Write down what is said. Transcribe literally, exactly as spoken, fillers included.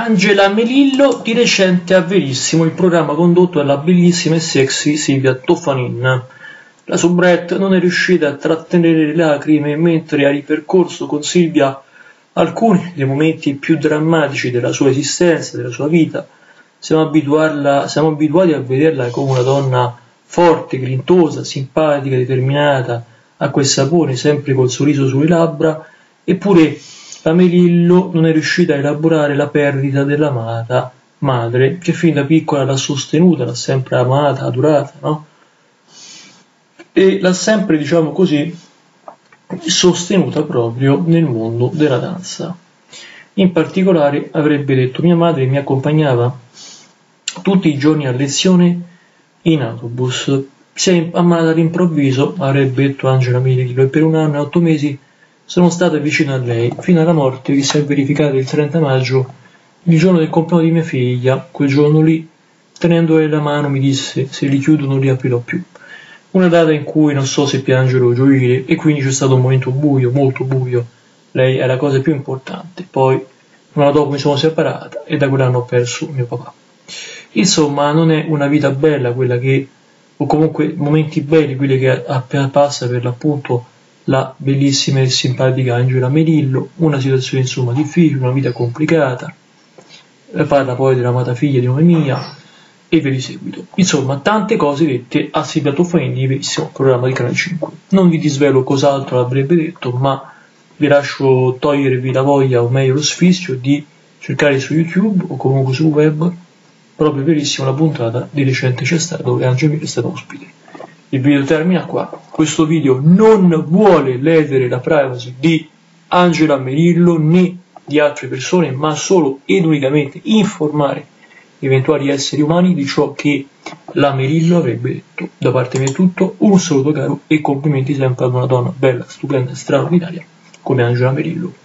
Angela Melillo di recente a Verissimo, il programma condotto dalla bellissima e sexy Silvia Toffanin. La soubrette non è riuscita a trattenere le lacrime mentre ha ripercorso con Silvia alcuni dei momenti più drammatici della sua esistenza, della sua vita. Siamo, siamo abituati a vederla come una donna forte, grintosa, simpatica, determinata, acqua e sapone, sempre col sorriso sulle labbra, eppure la Melillo non è riuscita a elaborare la perdita dell'amata madre, che fin da piccola l'ha sostenuta, l'ha sempre amata, adorata, no? E l'ha sempre, diciamo così, sostenuta proprio nel mondo della danza. In particolare avrebbe detto: mia madre mi accompagnava tutti i giorni a lezione in autobus. Si è ammalata all'improvviso, avrebbe detto Angela Melillo, e per un anno e otto mesi sono stata vicino a lei, fino alla morte che si è verificata il trenta maggio, il giorno del compleanno di mia figlia. Quel giorno lì, tenendole la mano, mi disse: se li chiudo non li aprirò più. Una data in cui non so se piangere o gioire, e quindi c'è stato un momento buio, molto buio. Lei è la cosa più importante. Poi, un anno dopo mi sono separata e da quell'anno ho perso mio papà. Insomma, non è una vita bella quella che, o comunque momenti belli quelli che passa per l'appunto la bellissima e simpatica Angela Melillo. Una situazione insomma difficile, una vita complicata. Parla poi dell'amata figlia di nome mia e via di seguito. Insomma, tante cose dette a Silvia Toffanin di Verissimo, programma di Canale cinque. Non vi disvelo cos'altro avrebbe detto, ma vi lascio togliervi la voglia, o meglio lo sfizio, di cercare su YouTube o comunque sul web proprio Verissimo, la puntata di recente c'è stata dove Angela Melillo è stata ospite. Il video termina qua. Questo video non vuole ledere la privacy di Angela Melillo né di altre persone, ma solo ed unicamente informare eventuali esseri umani di ciò che la Melillo avrebbe detto. Da parte mia è tutto, un saluto caro e complimenti sempre ad una donna bella, stupenda e straordinaria come Angela Melillo.